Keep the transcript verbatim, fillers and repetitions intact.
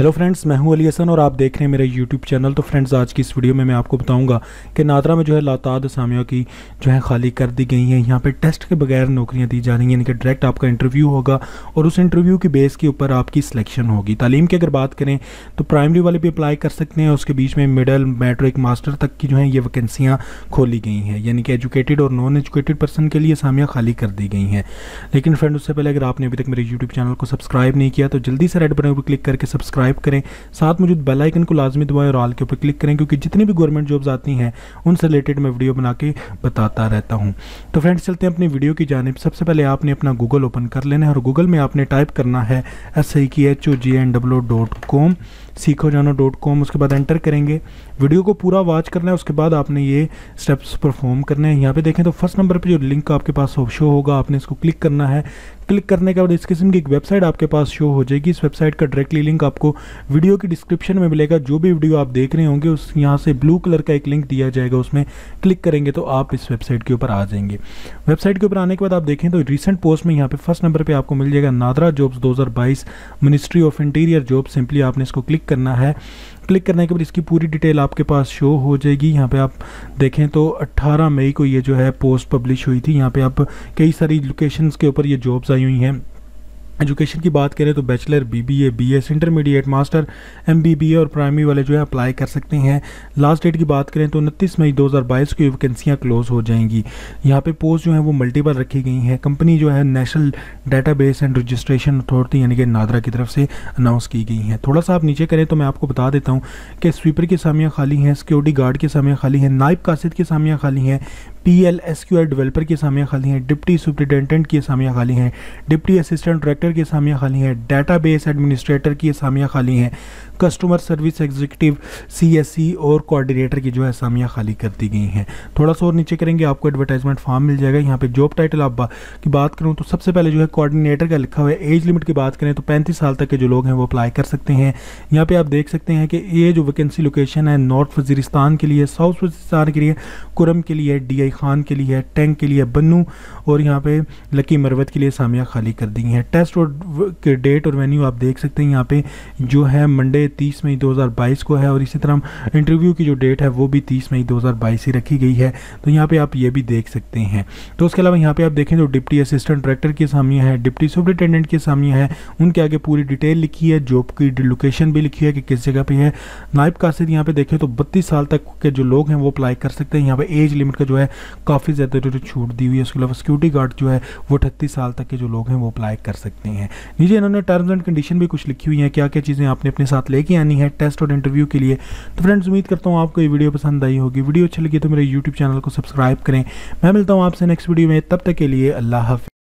Hello friends, मैं हूं अली हसन और आप देख रहे हैं मेरा यूट्यूब चैनल। तो फ्रेंड्स, आज की इस वीडियो में मैं आपको बताऊंगा कि नादरा में जो है लाताद असामियों की जो है खाली कर दी गई हैं। यहां पे टेस्ट के बगैर नौकरियां दी जा रही हैं, यानी कि डायरेक्ट आपका इंटरव्यू होगा और उस इंटरव्यू की बेस के ऊपर आपकी सिलेक्शन होगी। तालीम की अगर बात करें तो प्राइमरी वाले भी अप्लाई कर सकते हैं, उसके बीच में मिडल, मैट्रिक, मास्टर तक की जो है ये वैकेंसियाँ खोली गई हैं, यानी कि एजुकेटेड और नॉन एजुकेटेड पर्सन के लिए असामियाँ खाली कर दी गई हैं। लेकिन फ्रेंड, उससे पहले अगर आपने अभी तक मेरे यूट्यूब चैनल को सब्सक्राइब नहीं किया तो जल्दी से रेड बटन पर क्लिक करके सब्सक्राइब करें, साथ मौजूद बेल आइकन को लाजमी दबाएं और ऑल के ऊपर क्लिक करें, क्योंकि जितनी भी गवर्नमेंट जॉब्स आती हैं उनसे रिलेटेड मैं वीडियो बना के बताता रहता हूं। तो फ्रेंड्स, चलते हैं अपनी वीडियो की जानिब। सबसे पहले आपने अपना गूगल ओपन कर लेना है और गूगल में आपने टाइप करना है एस आई की H O G N W dot com सीखो जानो डॉट कॉम। उसके बाद एंटर करेंगे, वीडियो को पूरा वॉच करना है। उसके बाद आपने ये स्टेप्स परफॉर्म करने हैं। यहाँ पे देखें तो फर्स्ट नंबर पे जो लिंक आपके पास शो होगा, आपने इसको क्लिक करना है। क्लिक करने के बाद इस किस्म की एक वेबसाइट आपके पास शो हो जाएगी। इस वेबसाइट का डायरेक्टली लिंक आपको वीडियो की डिस्क्रिप्शन में मिलेगा। जो भी वीडियो आप देख रहे होंगे उस यहाँ से ब्लू कलर का एक लिंक दिया जाएगा, उसमें क्लिक करेंगे तो आप इस वेबसाइट के ऊपर आ जाएंगे। वेबसाइट के ऊपर आने के बाद आप देखें तो रिसेंट पोस्ट में यहाँ पे फर्स्ट नंबर पर आपको मिल जाएगा नादरा जॉब्स दो हज़ार बाईस ministry of interior job. Simply आपने इसको क्लिक करना है। क्लिक करने के बाद इसकी पूरी डिटेल आपके पास शो हो जाएगी। यहाँ पे आप देखें तो अट्ठारह मई को ये जो है पोस्ट पब्लिश हुई थी। यहाँ पे आप कई सारी लोकेशंस के ऊपर ये जॉब्स आई हुई हैं। एजुकेशन की बात करें तो bachelor, BBA, BS, intermediate, master, MBBA और प्राइमरी वाले जो है अप्लाई कर सकते हैं। लास्ट डेट की बात करें तो उनतीस मई दो हज़ार बाईस को ये वैकेंसियाँ क्लोज हो जाएंगी। यहाँ पे पोस्ट जो है वो मल्टीपल रखी गई हैं। कंपनी जो है National Database and Registration Authority यानी कि नादरा की तरफ से अनाउंस की गई हैं। थोड़ा सा आप नीचे करें तो मैं आपको बता देता हूँ कि स्वीपर की असामियाँ खाली हैं, सिक्योरिटी गार्ड की असामियाँ खाली हैं, नायब कासिद की असामियाँ खाली हैं, P L S Q L developer की असामियाँ खाली हैं, डिप्टी सुपरिटेंडेंट की असामियाँ खाली हैं, डिप्टी असिस्टेंट डायरेक्टर की असामियाँ खाली हैं, डेटाबेस एडमिनिस्ट्रेटर की असामियाँ खाली हैं, customer service executive, C S C और कोऑर्डिनेटर की जो है असामियाँ खाली कर दी गई हैं। थोड़ा सा और नीचे करेंगे आपको एडवर्टाइजमेंट फॉर्म मिल जाएगा। यहाँ पे जॉब टाइटल आप बा, की बात करूँ तो सबसे पहले जो है कोऑर्डिनेटर का लिखा हुआ है। एज लिमिट की बात करें तो पैंतीस साल तक के जो लोग हैं वो अप्लाई कर सकते हैं। यहाँ पे आप देख सकते हैं कि ये जो वैकेंसी लोकेशन है नॉर्थ वजीरिस्तान के लिए, साउथ वजीरिस्तान के लिए, कुरम के लिए, डी आई खान के लिए, टैंक के लिए, बन्नू और यहाँ पे लकी मरवत के लिए असामियाँ खाली कर दी हैं। टेस्ट और के डेट और वेन्यू आप देख सकते हैं। यहाँ पे जो है मंडे तीस मई दो हज़ार बाईस को है और इसी तरह इंटरव्यू की जो डेट है वो भी तीस मई दो हज़ार बाईस ही रखी गई है। तो यहाँ पे आप ये भी देख सकते हैं। तो उसके अलावा यहाँ पे आप देखें तो डिप्टी असिस्टेंट डायरेक्टर की असामियाँ हैं, डिप्टी सुपरिटेंडेंट की असामियाँ हैं, उनके आगे पूरी डिटेल लिखी है, जॉब की लोकेशन भी लिखी है कि किस जगह पे है। नायब कासिद यहाँ पे देखें तो बत्तीस साल तक के जो लोग हैं वो अप्लाई कर सकते हैं। यहाँ पे एज लिमिट का जो है काफ़ी ज़्यादा जो छूट दी हुई है। उसके अलावा सिक्योरिटी गार्ड जो है वो अठतीस साल तक के जो लोग हैं वो अप्लाई कर सकते हैं। नीचे इन्होंने टर्म्स एंड कंडीशन भी कुछ लिखी हुई हैं, क्या क्या चीज़ें आपने अपने साथ लेके आनी है टेस्ट और इंटरव्यू के लिए। तो फ्रेंड्स, उम्मीद करता हूँ आपको ये वीडियो पसंद आई होगी। वीडियो अच्छी लगी तो मेरे यूट्यूब चैनल को सब्सक्राइब करें। मैं मिलता हूँ आपसे नेक्स्ट वीडियो में, तब तक के लिए अल्लाह हाफ़िज़।